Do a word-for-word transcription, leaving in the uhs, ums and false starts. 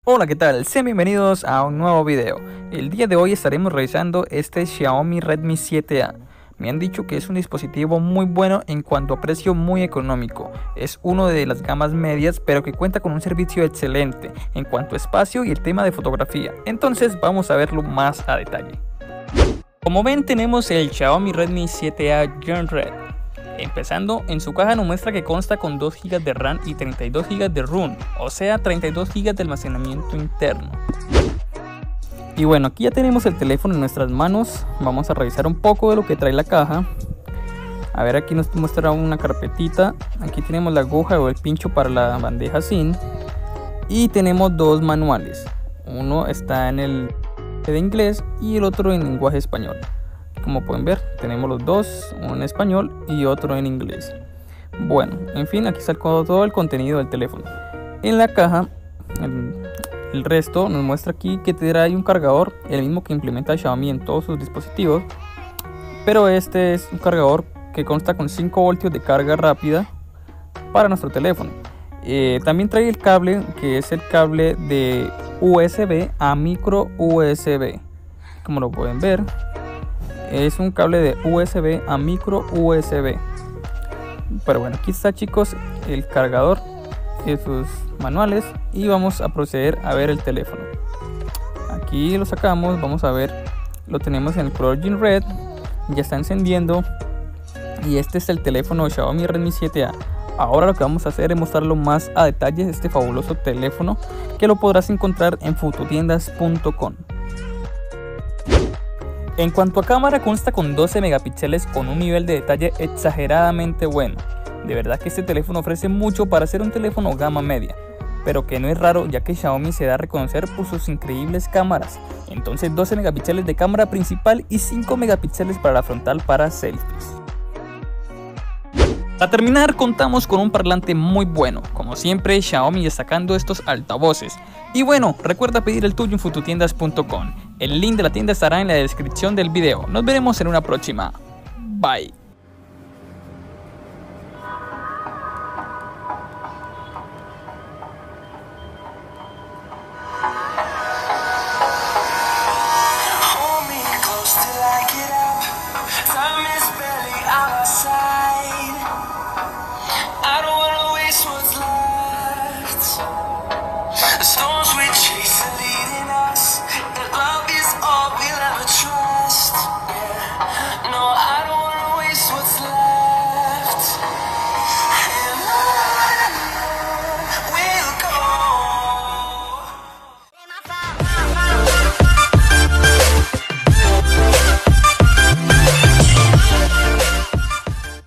Hola, ¿qué tal? Sean bienvenidos a un nuevo video. El día de hoy estaremos revisando este Xiaomi Redmi siete A. Me han dicho que es un dispositivo muy bueno en cuanto a precio, muy económico. Es uno de las gamas medias, pero que cuenta con un servicio excelente en cuanto a espacio y el tema de fotografía. Entonces vamos a verlo más a detalle. Como ven, tenemos el Xiaomi Redmi siete A Gen Red. Empezando, en su caja nos muestra que consta con dos gigas de RAM y treinta y dos gigas de ROM, o sea treinta y dos gigas de almacenamiento interno. Y bueno, aquí ya tenemos el teléfono en nuestras manos. Vamos a revisar un poco de lo que trae la caja. A ver, aquí nos muestra una carpetita. Aquí tenemos la aguja o el pincho para la bandeja SIM. Y tenemos dos manuales. Uno está en el de inglés y el otro en lenguaje español. Como pueden ver, tenemos los dos, uno en español y otro en inglés. Bueno, en fin, aquí está todo el contenido del teléfono. En la caja, el, el resto nos muestra aquí que trae un cargador, el mismo que implementa Xiaomi en todos sus dispositivos. Pero este es un cargador que consta con cinco voltios de carga rápida para nuestro teléfono. Eh, también trae el cable, que es el cable de U S B a micro U S B. Como lo pueden ver, es un cable de U S B a micro U S B. Pero bueno, aquí está, chicos, el cargador de sus manuales y vamos a proceder a ver el teléfono. Aquí lo sacamos, vamos a ver, lo tenemos en el color Gen Red, ya está encendiendo y este es el teléfono Xiaomi Redmi siete A. Ahora lo que vamos a hacer es mostrarlo más a detalle, este fabuloso teléfono, que lo podrás encontrar en fototiendas punto com. En cuanto a cámara, consta con doce megapíxeles con un nivel de detalle exageradamente bueno. De verdad que este teléfono ofrece mucho para ser un teléfono gama media, pero que no es raro ya que Xiaomi se da a reconocer por sus increíbles cámaras. Entonces doce megapíxeles de cámara principal y cinco megapíxeles para la frontal para selfies. Para terminar, contamos con un parlante muy bueno. Como siempre, Xiaomi destacando estos altavoces. Y bueno, recuerda pedir el tuyo en fototiendas punto com. El link de la tienda estará en la descripción del video. Nos veremos en una próxima. Bye.